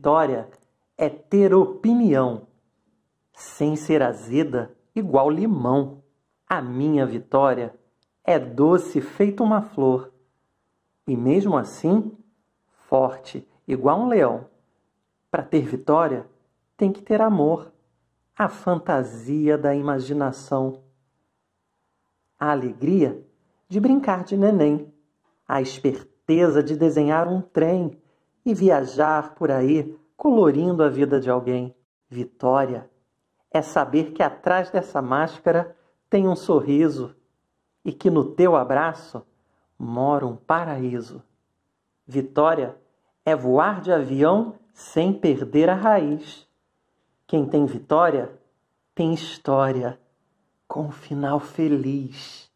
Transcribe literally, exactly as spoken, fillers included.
vitória é ter opinião, sem ser azeda igual limão. A minha vitória é doce feito uma flor, e mesmo assim, forte igual um leão. Para ter vitória, tem que ter amor, a fantasia da imaginação, a alegria de brincar de neném, a esperteza de desenhar um trem e viajar por aí colorindo a vida de alguém. Vitória é saber que atrás dessa máscara tem um sorriso e que no teu abraço mora um paraíso. Vitória é voar de avião sem perder a raiz. Quem tem vitória tem história com um final feliz.